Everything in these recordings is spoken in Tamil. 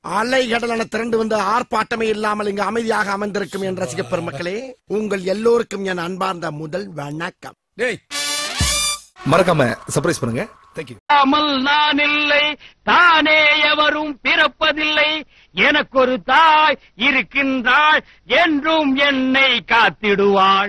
அலைகடலான திரண்டு வந்து ஆர்ப்பாட்டமே இல்லாமல் இங்கு அமைதியாக அமர்ந்திருக்கும் என் ரசிக பெருமக்களே, உங்கள் எல்லோருக்கும் என் அன்பார்ந்த முதல் வணக்கம். மறக்காம சர்ப்ரைஸ் பண்ணுங்க. தேங்க்யூ. நான் இல்லை, தானே எவரும் பிறப்பதில்லை, எனக்கு ஒரு தாய் இருக்கின்றாள், என்றும் என்னை காத்திடுவாள்.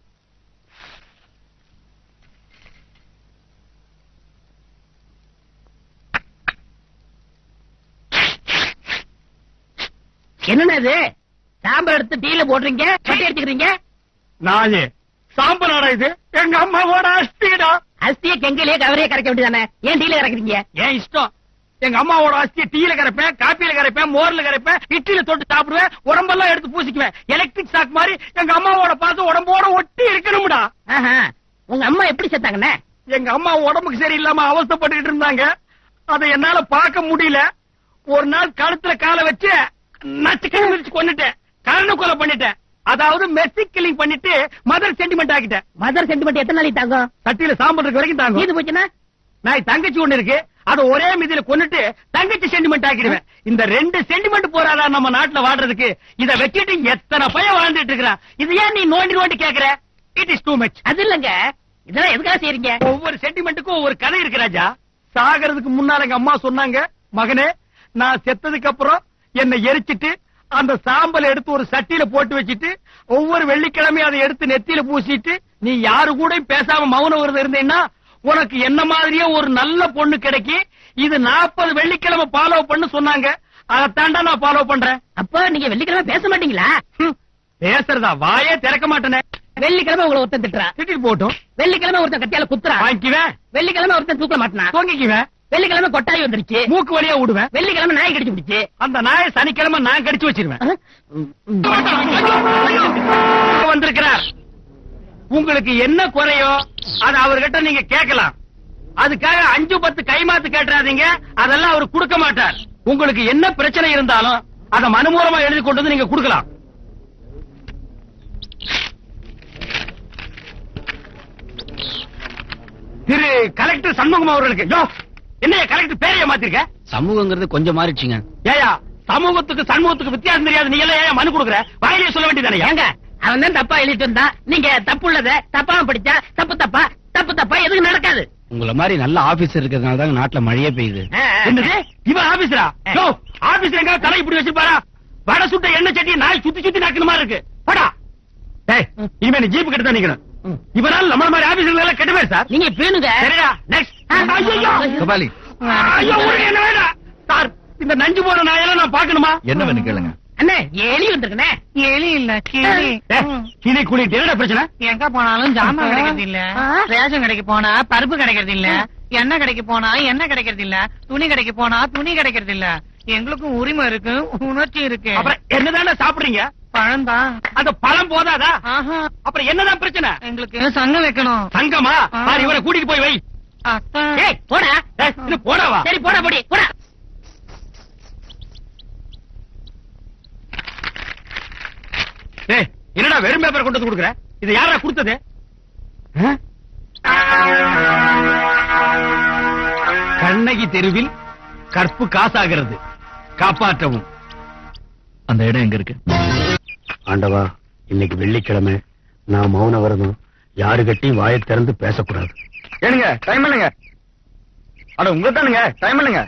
என்னது சாம்பல் எடுத்து டீல போடுறீங்க, கட்டி எடுத்துக்கிறீங்க? நாயே சாம்பலாடா இது? எங்க அம்மாவோட அஸ்திடா. அஸ்திய கெங்கிலேயே கவரையே கரைக்க வேண்டியதானே, ஏன் டீல கரைக்கிறீங்க? ஏன் இஷ்டம். எங்க அம்மாவோட அஸ்திய டீல கரைப்பேன், காப்பியில கரைப்பேன், மோர்ல கரைப்பேன், இட்லியில தொட்டு சாப்பிடுவேன், உடம்பெல்லாம் எடுத்து பூசிக்குவேன். எலக்ட்ரிக் ஷாக் மாதிரி எங்க அம்மாவோட பாசம் உடம்போட ஒட்டி இருக்கணும்டா. உங்க அம்மா எப்படி செத்தாங்கண்ணே? எங்க அம்மா உடம்புக்கு சரியில்லாம அவஸ்தைப்பட்டுக்கிட்டு இருந்தாங்க. அதை என்னால பார்க்க முடியல. ஒரு நாள் கழுத்துல காலை வச்சு நச்சுக்கிழமை மிதிச்சு கொண்டுட்டேன். கரண கொலை பண்ணிட்டேன். அதாவது மெர்சி கில்லிங் பண்ணிட்டு மதர் சென்டிமெண்ட் ஆகிட்டேன். மதர் சென்டிமெண்ட் எத்தனை நாளைக்கு தாங்கும்? சட்டியில சாம்பல் இருக்க வரைக்கும் தாங்கும். இது போச்சுன்னா நான் தங்கச்சி ஒண்ணு இருக்கு, அதை ஒரே மிதியில கொண்டுட்டு தங்கச்சி சென்டிமெண்ட் ஆக்கிடுவேன். இந்த 2 சென்டிமெண்ட் போறாதா நம்ம நாட்டுல வாழ்றதுக்கு? இதை வச்சுட்டு எத்தனை பையன் வாழ்ந்துட்டு இருக்கிறான். இது ஏன் நீ நோண்டி நோண்டி கேக்குற? It is too much. அது இல்லங்க, இதெல்லாம் எதுக்காக செய்றீங்க? ஒவ்வொரு சென்டிமெண்ட்டுக்கும் ஒவ்வொரு கதை இருக்கு ராஜா. சாகிறதுக்கு முன்னால எங்க அம்மா சொன்னாங்க, மகனே நான் செத்ததுக்கு அப்புறம் என்னை எரிச்சிட்டு அந்த சாம்பல் எடுத்து ஒரு சட்டியில போட்டு வச்சிட்டு ஒவ்வொரு வெள்ளிக்கிழமையும் அதை எடுத்து நெத்தியில பூசிட்டு நீ யாரு கூட பேசாம மௌன விரதம் இருந்தேன்னா உனக்கு என்ன மாதிரியே ஒரு நல்ல பொண்ணு கிடைக்கும். இது 40 வெள்ளிக்கிழமை ஃபாலோ பண்ணு சொன்னாங்க. அதைத்தாண்டா நான் ஃபாலோ பண்றேன். அப்ப நீங்க வெள்ளிக்கிழமை பேச மாட்டீங்களா? பேசுறதா? வாயே திறக்க மாட்டேனே. வெள்ளிக்கிழமை உங்களை ஒருத்தன் திட்டுறான், திட்டிட்டு போட்டும். வெள்ளிக்கிழமை ஒருத்தன் கத்தியால குத்துறான், வாங்கிக்குவேன். வெள்ளிக்கிழமை ஒருத்தன் தூக்க மாட்டான், தூங்கிக்குவேன். வெள்ளிக்கிழமை கொட்டாய் வந்துருச்சு, மூக்கு வழியா விடுவேன். வெள்ளிக்கிழமை நாய் கடிச்சு பிடிச்சு, அந்த நாயை சனிக்கிழமை நான் கடிச்சு வச்சிருவேன். வந்திருக்கிறார். உங்களுக்கு என்ன குறையோ அது அவர்கிட்ட நீங்க கேட்கலாம். அதுக்காக 5-10 கைமாத்து கேட்டுறாதீங்க. அதெல்லாம் அவர் கொடுக்க மாட்டார். உங்களுக்கு என்ன பிரச்சனை இருந்தாலும் அதை மனுமூலமா எழுதி கொண்டு வந்து நீங்க கொடுக்கலாம். திரு கலெக்டர் சண்முகம் அவர்களுக்கு. என்ன கலெக்டர் பேரைய மாத்திருக்க? சமூகங்கிறது கொஞ்சம் மாறிடுச்சுங்க. ஏயா சமூகத்துக்கு சண்முகத்துக்கு வித்தியாசம் தெரியாது. நீ எல்லாம் ஏன் மனு கொடுக்குற? வாயிலே சொல்ல வேண்டியதானே? ஏங்க அவன் தான் தப்பா எழுதிட்டு இருந்தான், நீங்க தப்பு உள்ளத தப்பாம படிச்சா தப்பு தப்பா தப்பு தப்பா எதுவும் நடக்காது. உங்கள மாதிரி நல்ல ஆபீசர் இருக்கிறதுனால தான் நாட்டுல மழையே பெய்யுது. என்னது இவன் ஆபீசரா? ஆபீசர் எங்க தலை இப்படி வச்சிருப்பாரா? வட சுட்ட எண்ணெய் சட்டி நாய் சுத்தி சுத்தி நாக்கணுமா இருக்கு. படா இனிமே நீ ஜீப் கிட்ட தான் நிக்கணும். இவனால நம்மள மாதிரி ஆபீசர்கள் எல்லாம் கெட்ட பேர் சார். நீங்க பேணுங்க. சரிடா நெக்ஸ்ட். கபாலி, ஐயோ உனக்கு என்ன வேண்டாம் சார்? இந்த நஞ்சு போற நாயெல்லாம் நான் பாக்கணுமா? என்ன வேணும் கேளுங்க. அண்ணே எலி வந்திருக்கனே. எலி இல்ல கிளி. கிளி குளிட்டு என்னடா பிரச்சனை? எங்க போனாலும் ஜாமான் கிடைக்கிறது இல்ல, ரேஷன் கடைக்கு போனா பருப்பு கிடைக்கிறது இல்ல, எண்ணெய் கடைக்கு போனா எண்ணெய் கிடைக்கிறது இல்ல, துணி கடைக்கு போனா துணி கிடைக்கிறது இல்ல. எங்களுக்கும் உரிமை இருக்கு, உணர்ச்சி இருக்கு. அப்புறம் என்னதானே சாப்பிடுறீங்க? பழம் தான். அந்த பழம் போதாதா? அப்புறம் என்னதான் பிரச்சனை? எங்களுக்கு சங்கம் வைக்கணும். சங்கமா? பாரு இவரை கூட்டிட்டு போய் வை. போடா போடாவா? சரி போடா போடி போடா. என்னடா வெறும் பேப்பர் கொண்டு வந்து கொடுக்குற? இதை யாரா கொடுத்தது? கண்ணகி தெருவில் கற்பு காசாகிறது, காப்பாற்றவும். அந்த இடம் எங்க இருக்கு? ஆண்டவா, இன்னைக்கு வெள்ளிக்கிழமை, நான் மௌன விரதம். யாரு கட்டியும் வாயை திறந்து பேசக்கூடாது. ஏனுங்க டைம் பண்ணுங்க. அட உங்க தானுங்க டைம் பண்ணுங்க.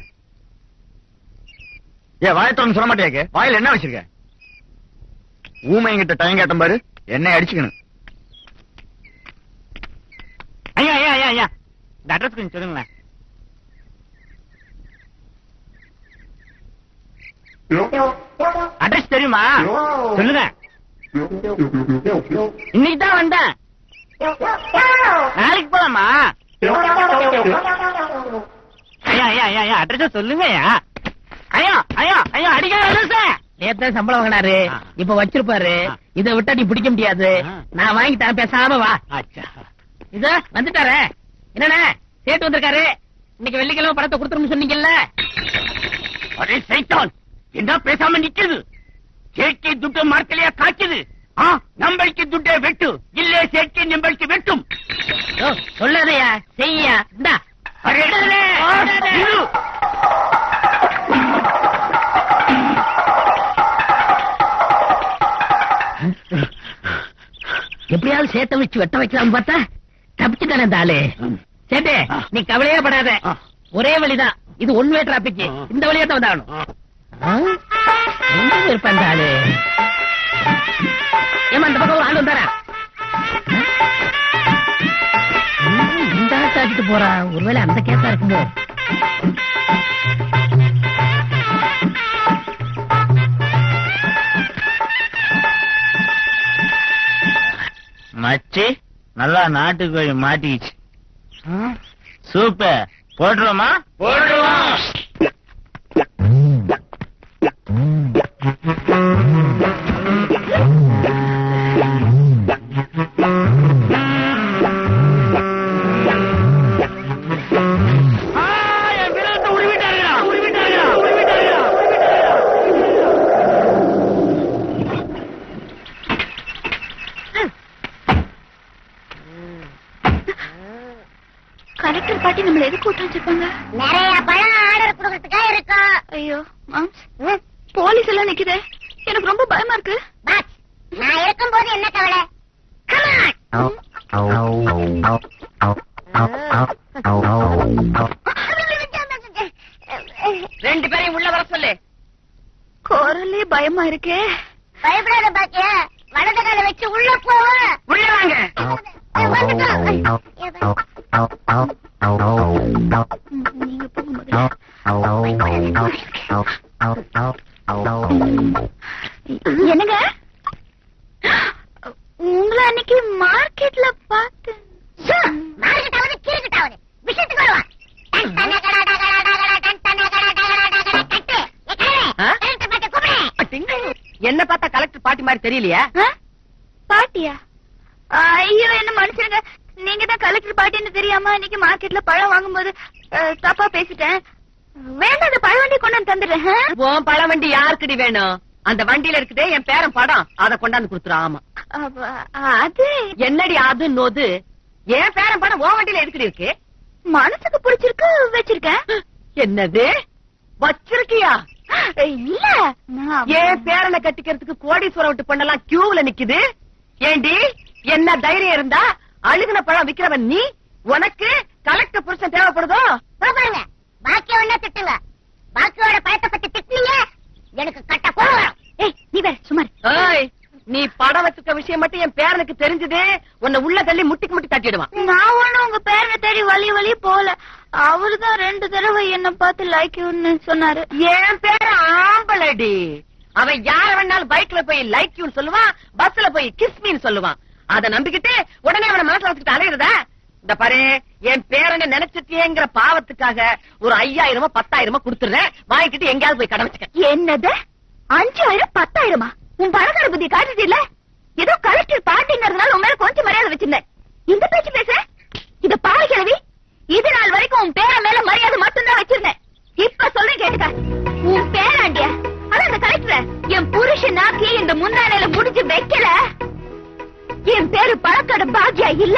ஏன் வாயத்தோன்னு சொல்ல மாட்டேங்க? வாயில என்ன வச்சிருக்க? ஊமைங்கிட்ட டைம் கேட்டம் பாரு, என்ன அடிச்சுக்கணும். ஐயா ஐயா ஐயா ஐயா, இந்த அட்ரஸ் கொஞ்சம் சொல்லுங்களேன். அட்ரஸ் தெரியுமா? சொல்லுங்க. இன்னைக்கு தான் வந்தேன், நாளைக்கு போலாமா? ஐயா ஐயா ஐயா ஐயா அட்ரஸ் சொல்லுங்க. ஐயா ஐயா ஐயா அடிக்காத அட்ரஸ். நேத்தா சம்பளம் வாங்கினாரு, இப்ப வச்சிருப்பாரு. இதை விட்டா நீ பிடிக்க முடியாது. நான் வாங்கி தரேன், பேசாம வா. இத வந்துட்டாரு. என்னண்ணே சேட்டு வந்திருக்காரு. இன்னைக்கு வெள்ளிக்கிழமை படத்தை கொடுத்துருன்னு சொன்னீங்கல்ல. அரே சைத்தான், என்ன பேசாம நிக்குது? சேட்கை துட்டு மார்க்கலையா காய்க்குது. நம்மளுக்கு துட்டே வெட்டு இல்லே, சேட்கை நம்மளுக்கு வெட்டும். சொல்லாதையா செய்யா. இந்தா எப்படியாவது சேத்த வச்சு வெட்ட வைக்கலாம் பார்த்தா தப்பிச்சுட்டானே இந்த ஆளு. சேட்டே நீ கவலையே படாத, ஒரே வழிதான், இது ஒன் வே டிராபிக், இந்த வழியா தான் வந்தாகணும். இருப்ப இந்த ஆளு. ஏமா அந்த பக்கம் ஆள் வந்தாரா? இந்த ஆள் தாக்கிட்டு போறா, ஒருவேளை அந்த கேஸா இருக்குமோ? மச்சி நல்லா நாட்டுக்கோழி மாட்டிக்கிச்சு. சூப்பர், போட்டுருவோமா? போட்டுருவோம். கலெக்டர் பாட்டி நம்மள எதுக்கு கூட்டு வச்சிருப்பாங்க? நிறைய பழம் ஆர்டர் கொடுக்கறதுக்கா இருக்கா? ஐயோ போலீஸ் எல்லாம் நிக்குதே, எனக்கு ரொம்ப பயமா இருக்கு. பட் நான் இருக்கும்போது என்ன கவலை? ரெண்டு பேரையும் உள்ள வர சொல்லு. குரலே பயமா இருக்கே. பயப்படாத பாக்கிய, வலது கால வச்சு உள்ள போவ. உள்ள வாங்க. நீங்க போகும்போது என்னங்க உங்களை அன்னைக்கு மார்க்கெட்ல பார்த்து. மார்க்கெட்டாவது கிரிக்கெட்டாவது விஷயத்துக்கு வருவா. என்ன பார்த்தா கலெக்டர் பாட்டி மாதிரி தெரியலையா? பாட்டியா? ஐயோ என்ன மனுஷனுங்க, நீங்க தான் கலெக்டர் பாட்டின்னு தெரியாம இன்னைக்கு மார்க்கெட்ல பழம் வாங்கும்போது தப்பா பேசிட்டேன். வேண்டாம், அந்த பழ வண்டி கொண்டு வந்து தந்துடுறேன். உன் பழ வண்டி யாருக்குடி வேணும்? அந்த வண்டியில இருக்குதே என் பேரன் படம், அத கொண்டாந்து கொடுத்துரு. ஆமா, அது என்னடி அது நோது? என் பேரன் படம் உன் வண்டியில எதுக்குடி இருக்கு? மனசுக்கு பிடிச்சிருக்கு வச்சிருக்கேன். என்னது வச்சிருக்கியா? இல்ல என் பேரனை கட்டிக்கிறதுக்கு கோடீஸ்வரம் விட்டு பண்ணலாம் கியூல நிக்குது. ஏண்டி என்ன தைரியம் இருந்தா அழுகுன பழம் விக்கிறவன் நீ, உனக்கு கலெக்டர் புருஷன் தேவைப்படுதோ? பாருங்க, பாக்கிய ஒண்ணா திட்டுங்க. பாக்கியோட பழத்தை பத்தி திட்டுனீங்க, எனக்கு கட்ட கோவம். நீ வேற சுமார். நீ படம் வச்சிருக்க விஷயம் மட்டும் என் பேரனுக்கு தெரிஞ்சது, உன்னை உள்ள தள்ளி முட்டிக்கு முட்டி தட்டிடுவான். நான் ஒண்ணு உங்க பேரனை தேடி வழி போல. அவருதான் 2 தடவை என்ன பார்த்து லைக் யூன்னு சொன்னாரு. என் பேர ஆம்பளடி. அவன் யார வேணாலும் பைக்ல போய் லைக் யூன்னு சொல்லுவான், பஸ்ல போய் கிஸ்மின்னு சொல்லுவான். அத நம்பிக்கிட்டு உடனே அவனை மனசுல வச்சுக்கிட்டு அலையிறதா? இந்த பாரு, என் பேரனை நினைச்சிட்டேங்கிற பாவத்துக்காக ஒரு 5000 10,000 கொடுத்துறேன், வாங்கிக்கிட்டு எங்கேயாவது போய் கடன் வச்சுக்க. என்னது 5000 10,000? உன் பணக்கார புத்தி காட்டுது இல்ல? ஏதோ கலெக்டர் பாட்டிங்கிறதுனால உன் மேல கொஞ்சம் மரியாதை வச்சிருந்தேன். இந்த பேச்சு பேச இத பாரு கிழவி, இது நாள் வரைக்கும் உன் பேர மேல மரியாதை மட்டும்தான் வச்சிருந்தேன். இப்ப சொல்றேன் கேட்டுக்க, உன் பேராண்டிய ஆனா அந்த கலெக்டர் என் புருஷனாக்கி இந்த முந்தானையில முடிஞ்சு வைக்கல. என் பேரு பணக்கார பாக்கியா இல்ல.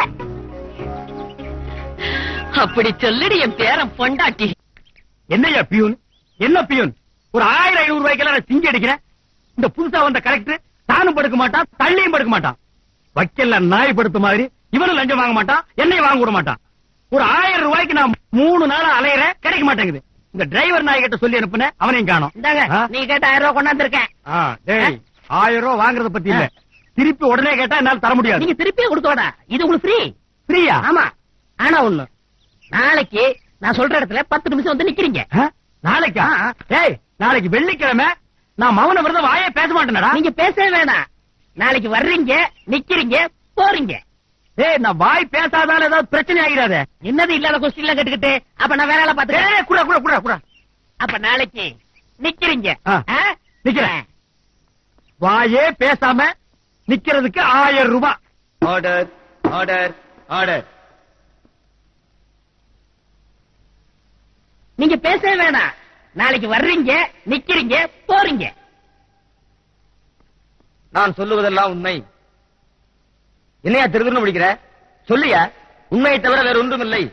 அப்படி சொல்லுடி என் பேரன் பொண்டாட்டி. என்னையா பியூன், என்ன பியூன்? ஒரு 1000-500 ரூபாய்க்கெல்லாம் நான் சிங்கி அடிக்கிறேன். இந்த புதுசா வந்த கலெக்டர் தானும் படுக்க மாட்டான், தள்ளியும் படுக்க மாட்டான். வைக்கல நாய் படுத்த மாதிரி இவனும் லஞ்சம் வாங்க மாட்டான், என்னையும் வாங்க விட மாட்டான். ஒரு 1000 ரூபாய்க்கு நான் 3 நாளா அலையறேன், கிடைக்க மாட்டேங்குது. இந்த டிரைவர் நாய் கிட்ட சொல்லி அனுப்புனேன், அவனையும் காணோம். நீ கேட்ட 1000 ரூபாய் கொண்டாந்து இருக்கேன். 1000 ரூபாய் வாங்குறத பத்தி இல்ல, திருப்பி உடனே கேட்டா என்னால தர முடியாது. நீங்க திருப்பியே கொடுத்தோட, இது உங்களுக்கு ஃப்ரீ. ஃப்ரீயா? ஆமா. ஆனா ஒண்ணு, நாளைக்கு நான் சொல்ற இடத்துல 10 நிமிஷம் வந்து நிக்கிறீங்க. நாளைக்கா? ஏய், நாளைக்கு வெள்ளிக்கிழமை, நான் மௌன விரதம் வாயே பேச மாட்டேனடா. நீங்க பேசவே வேணாம். நாளைக்கு வர்றீங்க, நிக்கிறீங்க, போறீங்க. ஏய், நான் வாய் பேசாதால ஏதாவது பிரச்சனை ஆகிறாதே. என்னது இல்லாத கொஸ்டின்ல கேட்டுக்கிட்டு, அப்ப நான் வேற ஆள பாத்துக்கிறேன். குடா குடா குடா குடா. அப்ப நாளைக்கு நிக்கிறீங்க. நிக்கிறேன். வாயே பேசாம நிக்கிறதுக்கு 1000 ரூபாய். Order order order. நீங்க பேசவே வேணாம். நாளைக்கு வர்றீங்க, நிக்கிறீங்க, போறீங்க. நான் சொல்லுவதெல்லாம் உண்மை. என்னையா திருதுன்னு முடிக்கிற? சொல்லியா, உண்மையை தவிர வேற ஒன்றும் இல்லை.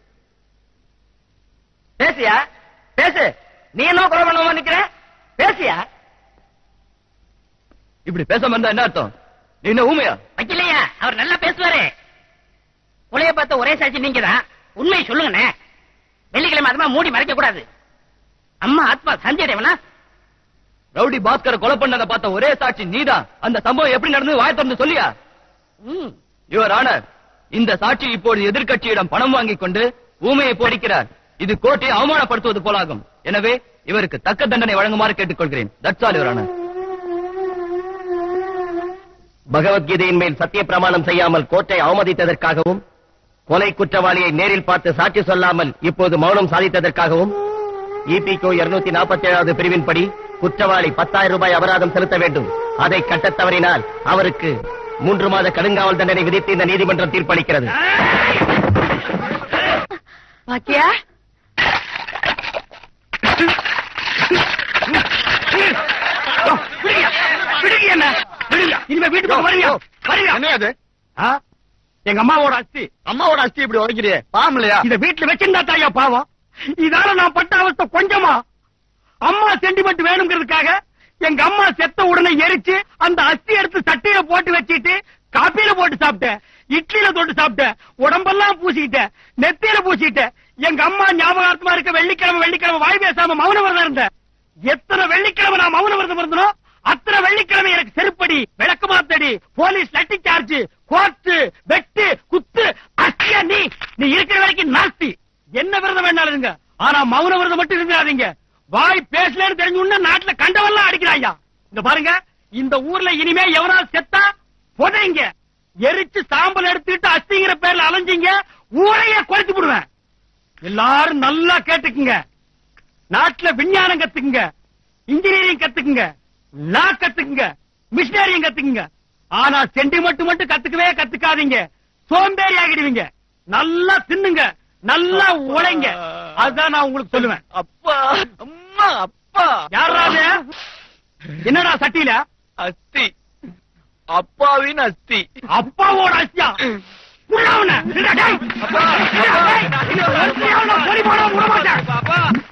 பேசியா, பேசு. நீ என்ன கொலை பண்ணாம நிக்கிற? பேசியா. இப்படி பேசாம இருந்தா என்ன அர்த்தம்? நீ என்ன ஊமையா? வைக்கலையா? அவர் நல்லா பேசுவாரு. கொலைய பார்த்த ஒரே சாட்சி நீங்க தான். உண்மையை சொல்லுங்கண்ணே. வெள்ளிக்கிழமை அதுமா மூடி மறைக்க கூடாது. அம்மா ஆத்மா சஞ்சய் தேவனா? ரவுடி பாஸ்கரை கொலை பண்ணத பார்த்த ஒரே சாட்சி நீதான். அந்த சம்பவம் எப்படி நடந்து வாய் திறந்து சொல்லியா? யுவர் ஆனர், இந்த சாட்சி இப்போது எதிர்க்கட்சியிடம் பணம் வாங்கிக் கொண்டு ஊமையை போடிக்கிறார். இது கோர்ட்டை அவமானப்படுத்துவது போலாகும். எனவே இவருக்கு தக்க தண்டனை வழங்குமாறு கேட்டுக்கொள்கிறேன். That's all your honour. பகவத்கீதையின் மேல் சத்திய பிரமாணம் செய்யாமல் கோர்ட்டை அவமதித்ததற்காகவும், கொலை குற்றவாளியை நேரில் பார்த்து சாட்சி சொல்லாமல் இப்போது மௌனம் சாதித்ததற்காகவும் இபிகோ 247வது பிரிவின்படி குற்றவாளி 10,000 ரூபாய் அபராதம் செலுத்த வேண்டும். அதை கட்டத் தவறினால் அவருக்கு 3 மாத கடுங்காவல் தண்டனை விதித்து இந்த நீதிமன்றம் தீர்ப்பளிக்கிறது. பாக்கியா இனிமே வீட்டுக்கு வருவியா? என்னது எங்க அம்மாவோட அஸ்தி. அம்மாவோட அஸ்தி இப்படி உடைக்கிறியே பாவம் இல்லையா? இத வீட்டுல வச்சிருந்தா தாயா பாவம். இதால நான் பட்ட அவஸ்தை கொஞ்சமா? அம்மா சென்டிமெண்ட் வேணுங்கிறதுக்காக எங்க அம்மா செத்த உடனே எரிச்சு அந்த அஸ்தி எடுத்து சட்டையில போட்டு வச்சிட்டு காப்பியில போட்டு சாப்பிட்டேன், இட்லியில தொட்டு சாப்பிட்டேன், உடம்பெல்லாம் பூசிக்கிட்டேன், நெத்தியில பூசிக்கிட்டேன். எங்க அம்மா ஞாபகார்த்தமா இருக்க வெள்ளிக்கிழமை வாய் பேசாம மௌன விரதம் இருந்தேன். எத்தனை வெள்ளிக்கிழமை நான் மௌன விரதம் இருந்தனோ அத்தனை வெள்ளிக்கிழமை எனக்கு செருப்படி, விளக்குமாத்தடி, போலீஸ் லட்டி சார்ஜ், கோர்ட்டு, வெட்டு, குத்து, அஸ்தியா நீ இருக்கிற வரைக்கும் நாஸ்தி. என்ன விரதம் வேணாலும் இருங்க, ஆனா மௌன விரதம் மட்டும் இருக்காதீங்க. வாய் பேசலன்னு தெரிஞ்சு நாட்டுல கண்டவெல்லாம் அடிக்கிறாயா. இந்த பாருங்க, இந்த ஊர்ல இனிமே எவனாவது செத்தா புதைங்க, எரிச்சு சாம்பல் எடுத்துட்டு அஸ்திங்கிற பேர்ல அலைஞ்சிங்க, ஊரையே குறைச்சு விடுவேன். எல்லாரும் நல்லா கேட்டுக்குங்க. நாட்டுல விஞ்ஞானம் கத்துக்குங்க, இன்ஜினியரிங் கத்துக்குங்க, லா கத்துக்குங்க, மிஷினரியும் கத்துக்குங்க. ஆனா சென்டிமெண்ட் மட்டும் கத்துக்கவே கத்துக்காதீங்க, சோம்பேறி ஆகிடுவீங்க. நல்லா தின்னுங்க, நல்லா உழைங்க. அதுதான் நான் உங்களுக்கு சொல்லுவேன். அப்பா, அம்மா, அப்பா. யாராவது என்னடா சட்டியில அஸ்தி, அப்பாவின் அஸ்தி. அப்பாவோட அஸ்தியா? உள்ளவன அப்பா, அப்பா. விட மாட்டேன்.